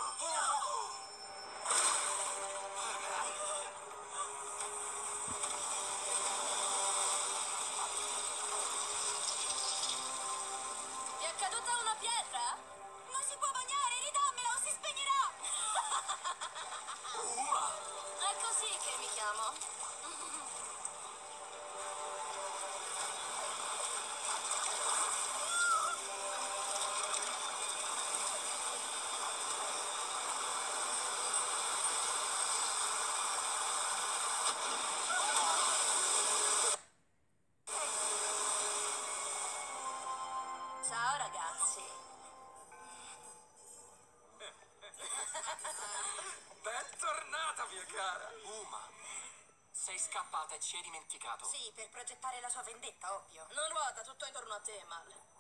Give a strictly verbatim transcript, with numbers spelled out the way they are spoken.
Ti è caduta una pietra? Non si può bagnare, ridammela o si spegnerà! Uma! È così che mi chiamo. Ciao ragazzi. Bentornata, mia cara! Uma, sei scappata e ci hai dimenticato. Sì, per progettare la sua vendetta, ovvio. Non ruota tutto intorno a te, Mal.